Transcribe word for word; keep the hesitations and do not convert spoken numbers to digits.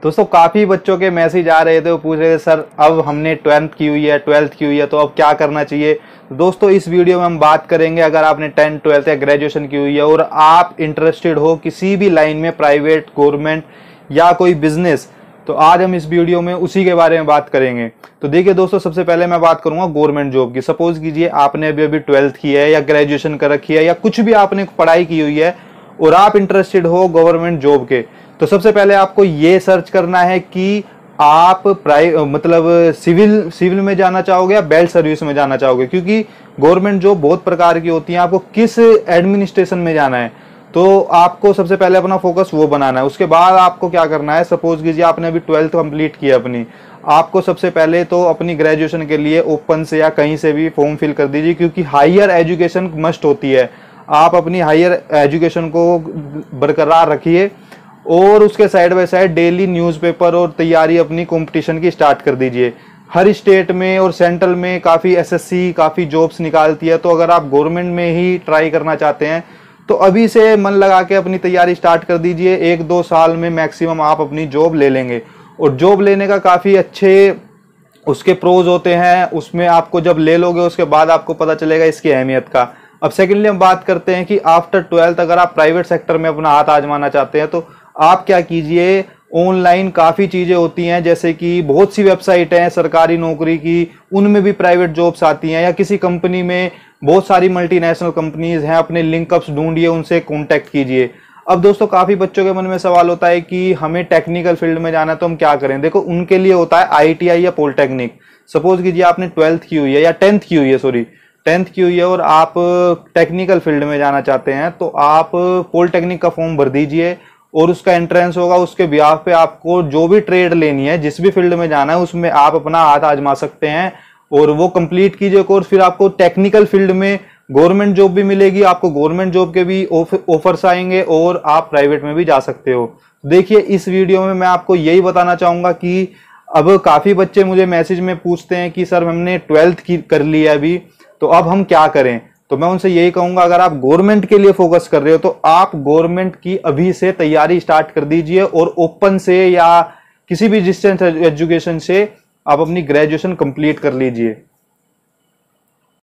दोस्तों काफी बच्चों के मैसेज आ रहे थे, वो पूछ रहे थे सर अब हमने ट्वेल्थ की हुई है ट्वेल्थ की हुई है तो अब क्या करना चाहिए। दोस्तों इस वीडियो में हम बात करेंगे, अगर आपने टेंथ ट्वेल्थ या ग्रेजुएशन की हुई है और आप इंटरेस्टेड हो किसी भी लाइन में, प्राइवेट, गवर्नमेंट या कोई बिजनेस, तो आज हम इस वीडियो में उसी के बारे में बात करेंगे। तो देखिए दोस्तों, सबसे पहले मैं बात करूंगा गवर्नमेंट जॉब की। सपोज कीजिए आपने अभी अभी ट्वेल्थ की है या ग्रेजुएशन कर रखी है या कुछ भी आपने पढ़ाई की हुई है और आप इंटरेस्टेड हो गवर्नमेंट जॉब के, तो सबसे पहले आपको ये सर्च करना है कि आप प्राइ मतलब सिविल सिविल में जाना चाहोगे या बेल्ट सर्विस में जाना चाहोगे, क्योंकि गवर्नमेंट जॉब बहुत प्रकार की होती है। आपको किस एडमिनिस्ट्रेशन में जाना है, तो आपको सबसे पहले अपना फोकस वो बनाना है। उसके बाद आपको क्या करना है, सपोज कीजिए आपने अभी ट्वेल्थ कंप्लीट किया अपनी, आपको सबसे पहले तो अपनी ग्रेजुएशन के लिए ओपन से या कहीं से भी फॉर्म फिल कर दीजिए, क्योंकि हायर एजुकेशन मस्ट होती है। आप अपनी हायर एजुकेशन को बरकरार रखिए और उसके side by side daily newspaper और तैयारी अपनी कंपटीशन की स्टार्ट कर दीजिए। हर स्टेट में और सेंट्रल में काफ़ी एसएससी काफ़ी जॉब्स निकालती है, तो अगर आप गवर्नमेंट में ही ट्राई करना चाहते हैं तो अभी से मन लगा के अपनी तैयारी स्टार्ट कर दीजिए। एक दो साल में मैक्सिमम आप अपनी जॉब ले लेंगे। और जॉब लेने का काफ़ी अच्छे उसके प्रोज होते हैं, उसमें आपको जब ले लोगे उसके बाद आपको पता चलेगा इसकी अहमियत का। अब सेकेंडली हम बात करते हैं कि आफ्टर ट्वेल्थ अगर आप प्राइवेट सेक्टर में अपना हाथ आजमाना चाहते हैं तो आप क्या कीजिए, ऑनलाइन काफ़ी चीज़ें होती हैं, जैसे कि बहुत सी वेबसाइट हैं सरकारी नौकरी की, उनमें भी प्राइवेट जॉब्स आती हैं, या किसी कंपनी में बहुत सारी मल्टीनेशनल कंपनीज हैं, अपने लिंकअप्स ढूंढिए, उनसे कांटेक्ट कीजिए। अब दोस्तों काफ़ी बच्चों के मन में सवाल होता है कि हमें टेक्निकल फील्ड में जाना है तो हम क्या करें। देखो उनके लिए होता है आईटीआई या पॉलिटेक्निक। सपोज कीजिए आपने ट्वेल्थ की हुई है या टेंथ की हुई है सॉरी टेंथ की हुई है और आप टेक्निकल फील्ड में जाना चाहते हैं, तो आप पॉलिटेक्निक का फॉर्म भर दीजिए और उसका एंट्रेंस होगा। उसके बिहाफ पे आपको जो भी ट्रेड लेनी है, जिस भी फील्ड में जाना है, उसमें आप अपना हाथ आजमा सकते हैं और वो कंप्लीट कीजिए कोर्स। फिर आपको टेक्निकल फील्ड में गवर्नमेंट जॉब भी मिलेगी, आपको गवर्नमेंट जॉब के भी ऑफर्स आएंगे और आप प्राइवेट में भी जा सकते हो। देखिए इस वीडियो में मैं आपको यही बताना चाहूंगा कि अब काफी बच्चे मुझे मैसेज में पूछते हैं कि सर हमने ट्वेल्थ की कर ली है अभी, तो अब हम क्या करें। तो मैं उनसे यही कहूंगा, अगर आप गवर्नमेंट के लिए फोकस कर रहे हो तो आप गवर्नमेंट की अभी से तैयारी स्टार्ट कर दीजिए और ओपन से या किसी भी डिस्टेंस एजुकेशन से आप अपनी ग्रेजुएशन कंप्लीट कर लीजिए।